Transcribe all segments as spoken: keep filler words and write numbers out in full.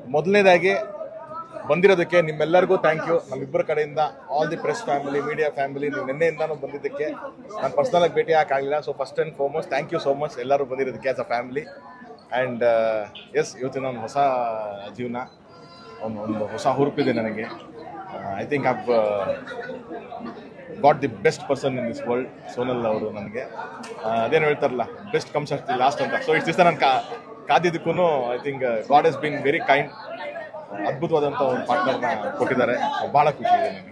ಮೊದಲನೇದಾಗಿ ಬಂದಿರೋದಕ್ಕೆ ನಿಮ್ಮೆಲ್ಲರಿಗೂ thank you. ನಮ್ಮಿಬ್ಬರ ಕಡೆಯಿಂದ all the press family, media family, ನೀವು ನಿನ್ನೆಯಿಂದಾನು ಬಂದಿದ್ದಕ್ಕೆ ನಾನು ಪರ್ಸ್ನಲಾಗಿ ಭೇಟಿ ಹಾಕಾಗಲಿಲ್ಲ. So first and foremost thank you so much ಎಲ್ಲರೂ ಬಂದಿರೋದಕ್ಕೆ as a family. And yes, ಇವತ್ತಿನ ಒಂದು ಹೊಸ ಜೀವನ, ಒಂದು ಒಂದು ಹೊಸ ಹುರುಪಿದೆ ನನಗೆ. I think I've got the best person in this world. Sonal ಅವರು ನನಗೆ ಅದೇನು ಹೇಳ್ತಾರಲ್ಲ, best comes at the last ಅಂತ. ಸೊ ಇಷ್ಟು ದಿವಸ ನಾನು ಕಾ ಕಾದಿದ್ದಕ್ಕೂ I think god has been very kind. ಅದ್ಭುತವಾದಂಥ ಒಂದು ಪಾರ್ಟ್ನರ್ನ ಕೊಟ್ಟಿದ್ದಾರೆ. ಭಾಳ ಖುಷಿ ಇದೆ ನನಗೆ.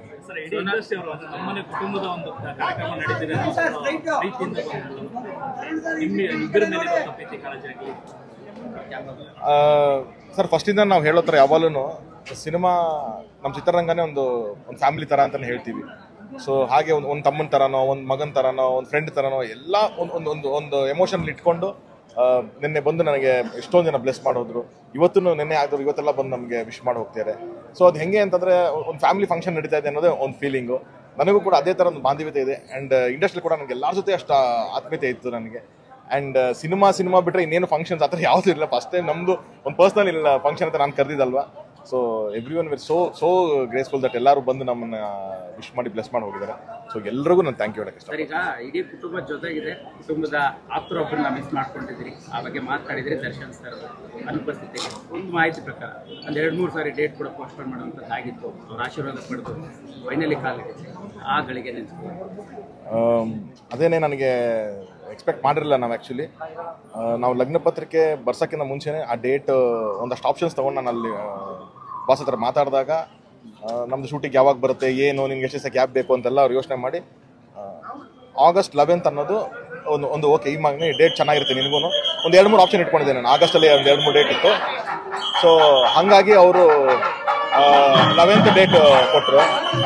ಸರ್, ಫಸ್ಟಿಂದ ನಾವು ಹೇಳೋ ಥರ ಯಾವಾಗಲೂ ಸಿನಿಮಾ ನಮ್ಮ ಚಿತ್ರರಂಗನೇ ಒಂದು ಒಂದು ಫ್ಯಾಮಿಲಿ ಥರ ಅಂತಲೇ ಹೇಳ್ತೀವಿ. ಸೊ ಹಾಗೆ ಒಂದು ಒಂದು ತಮ್ಮನ ಥರನೋ, ಒಂದು ಮಗನ ಥರನೋ, ಒಂದು ಫ್ರೆಂಡ್ ಥರನೋ ಎಲ್ಲ ಒಂದು ಒಂದು ಒಂದು ಎಮೋಷನ್ ಇಟ್ಕೊಂಡು ನಿನ್ನೆ ಬಂದು ನನಗೆ ಎಷ್ಟೊಂದು ಜನ ಬ್ಲೆಸ್ ಮಾಡೋದ್ರು. ಇವತ್ತು ನಿನ್ನೆ ಆಗಿದ್ರು, ಇವತ್ತೆಲ್ಲ ಬಂದು ನಮಗೆ ವಿಶ್ ಮಾಡಿ ಹೋಗ್ತಾರೆ. ಸೊ ಅದು ಹೆಂಗೆ ಅಂತಂದರೆ, ಒಂದು ಫ್ಯಾಮಿಲಿ ಫಂಕ್ಷನ್ ನಡೀತಾ ಇದೆ ಅನ್ನೋದೇ ಒಂದು ಫೀಲಿಂಗು. ನನಗೂ ಕೂಡ ಅದೇ ಥರ ಒಂದು ಬಾಂಧವ್ಯತೆ ಇದೆ. ಆ್ಯಂಡ್ ಇಂಡಸ್ಟ್ರಿ ಕೂಡ ನನಗೆ ಎಲ್ಲರ ಜೊತೆ ಅಷ್ಟು ಆತ್ಮೀಯತೆ ಇತ್ತು ನನಗೆ. ಆ್ಯಂಡ್ ಸಿನಿಮಾ ಸಿನಿಮಾ ಬಿಟ್ಟರೆ ಇನ್ನೇನು ಫಂಕ್ಷನ್ಸ್ ಆ ಥರ ಯಾವುದೂ ಇಲ್ಲ. ಫಸ್ಟ್ ಟೈಮ್ ನಮ್ಮದು ಒಂದು ಪರ್ಸ್ನಲ್ ಇಲ್ಲ ಫಂಕ್ಷನ್ ಅಂತ ನಾನು ಕರೆದಿದ್ದಲ್ವಾ. So every one were so so graceful that ಎಲ್ಲರೂ ಬಂದು ನಮ್ಮನ್ನ ವಿಶ್ ಮಾಡಿ ಬ್ಲೆಸ್ ಮಾಡಿ ಹೋಗಿದ್ದಾರೆ. ಸೊ ಎಲ್ರಿಗೂ ನಾನು ಥ್ಯಾಂಕ್ ಯು ಹೇಳಕ್ಕೆ ಇಷ್ಟ. ಈಗ ಇಡೀ ಕುಟುಂಬದ ಜೊತೆಗಿದೆ, ಕುಟುಂಬದ ಆಪ್ತರೊಬ್ಬರನ್ನ ಮಿಸ್ ಮಾಡ್ಕೊಂಡಿದ್ದೀರಿ. ಆ ಬಗ್ಗೆ ಮಾತಾಡಿದರೆ ದರ್ಶನ್ ಸರ್ ಅನುಪಸ್ಥಿತಿಗೆ ಒಂದು ಮಾಹಿತಿ ಪ್ರಕಾರ ಒಂದು ಎರಡು ಮೂರು ಸಾರಿ ಡೇಟ್ ಕೂಡ ಪೋಸ್ಟ್ಪೋನ್ ಮಾಡುವಂಥದ್ದು ಆಗಿತ್ತು. ಅವ್ರ ಆಶೀರ್ವಾದ ಪಡೆದು ಫೈನಲಿ ಕಾಲಿಟ್ಟಿದೆ. ಆ ಗಳಿಗೆ ನೆನೆಸ್ಬೋದು. ಅದೇನೇ ನನಗೆ ಎಕ್ಸ್ಪೆಕ್ಟ್ ಮಾಡಿರಲಿಲ್ಲ ನಾವು. ಆ್ಯಕ್ಚುಲಿ ನಾವು ಲಗ್ನ ಪತ್ರಿಕೆ ಬರ್ಸೋಕ್ಕಿಂತ ಮುಂಚೆನೇ ಆ ಡೇಟ್ ಒಂದಷ್ಟು ಆಪ್ಷನ್ಸ್ ತೊಗೊಂಡು ನಾನು ಅಲ್ಲಿ ಬಾಸ್ ಹತ್ರ ಮಾತಾಡಿದಾಗ, ನಮ್ಮದು ಶೂಟಿಂಗ್ ಯಾವಾಗ ಬರುತ್ತೆ, ಏನು, ನಿಮ್ಗೆ ಎಷ್ಟು ದಿವಸ ಗ್ಯಾಪ್ ಬೇಕು ಅಂತೆಲ್ಲ ಅವ್ರು ಯೋಚನೆ ಮಾಡಿ ಆಗಸ್ಟ್ ಲೆವೆಂತ್ ಅನ್ನೋದು ಒಂದು ಒಂದು ಓಕೆ, ಈ ಮಾಗನೇ ಡೇಟ್ ಚೆನ್ನಾಗಿರುತ್ತೆ ನಿನಗೂ. ಒಂದು ಎರಡು ಮೂರು ಆಪ್ಷನ್ ಇಟ್ಕೊಂಡಿದ್ದೆ ನಾನು. ಆಗಸ್ಟಲ್ಲಿ ಒಂದು ಎರಡು ಮೂರು ಡೇಟ್ ಇತ್ತು. ಸೊ ಹಾಗಾಗಿ ಅವರು ಲೆವೆಂತ್ ಡೇಟ್ ಕೊಟ್ಟರು.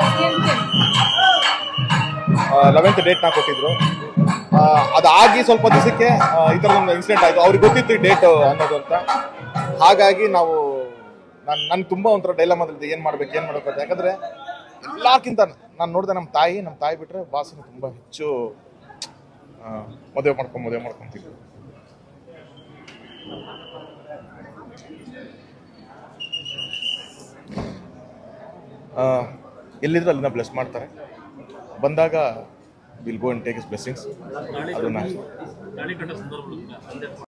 ಲೆವೆಂತ್ ಡೇಟ್ನ ಕೊಟ್ಟಿದ್ರು. ಅದಾಗಿ ಸ್ವಲ್ಪ ದಿವಸಕ್ಕೆ ಈ ಥರ ಒಂದು ಇನ್ಸಿಡೆಂಟ್ ಆಯಿತು. ಅವ್ರಿಗೆ ಗೊತ್ತಿತ್ತು ಈ ಡೇಟ್ ಅನ್ನೋದು ಅಂತ. ಹಾಗಾಗಿ ನಾವು ನಾನು ನನಗೆ ತುಂಬ ಒಂಥರ ಡೈಲಮಾದಲ್ಲಿ ಏನು ಮಾಡ್ಬೇಕು ಏನು ಮಾಡಬೇಕು ಅಂತ. ಯಾಕಂದರೆ ಎಲ್ಲಕ್ಕಿಂತ ನಾನು ನೋಡಿದೆ ನಮ್ಮ ತಾಯಿ ನಮ್ಮ ತಾಯಿ ಬಿಟ್ಟರೆ ಬಾಸನ್ನು ತುಂಬ ಹೆಚ್ಚು ಮದುವೆ ಮಾಡ್ಕೊಂಡು ಮದುವೆ ಮಾಡ್ಕೊತಿದ್ರು. ಎಲ್ಲಿದ್ರು ಅಲ್ಲಿಂದ ಬ್ಲೆಸ್ ಮಾಡ್ತಾರೆ. ಬಂದಾಗ will go and take his blessings. ಅದನ್ನು